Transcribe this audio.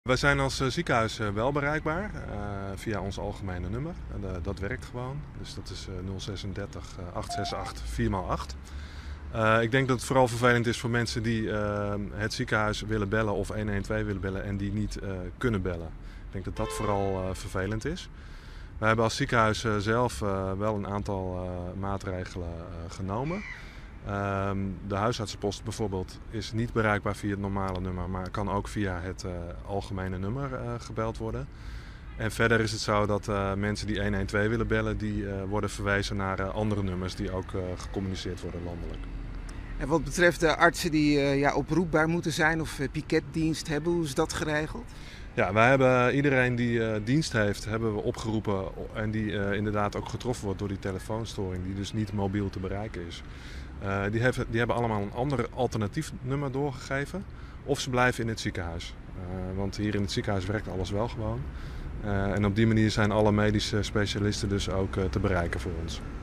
Wij zijn als ziekenhuis wel bereikbaar via ons algemene nummer. Dat werkt gewoon. Dus dat is 036 868 4x8. Ik denk dat het vooral vervelend is voor mensen die het ziekenhuis willen bellen of 112 willen bellen en die niet kunnen bellen. Ik denk dat dat vooral vervelend is. We hebben als ziekenhuis zelf wel een aantal maatregelen genomen. De huisartsenpost bijvoorbeeld is niet bereikbaar via het normale nummer, maar kan ook via het algemene nummer gebeld worden. En verder is het zo dat mensen die 112 willen bellen, die worden verwezen naar andere nummers die ook gecommuniceerd worden landelijk. En wat betreft de artsen die oproepbaar moeten zijn of piketdienst hebben, hoe is dat geregeld? Ja, wij hebben iedereen die dienst heeft, hebben we opgeroepen en die inderdaad ook getroffen wordt door die telefoonstoring, die dus niet mobiel te bereiken is. Die hebben allemaal een ander alternatief nummer doorgegeven of ze blijven in het ziekenhuis. Want hier in het ziekenhuis werkt alles wel gewoon. En op die manier zijn alle medische specialisten dus ook te bereiken voor ons.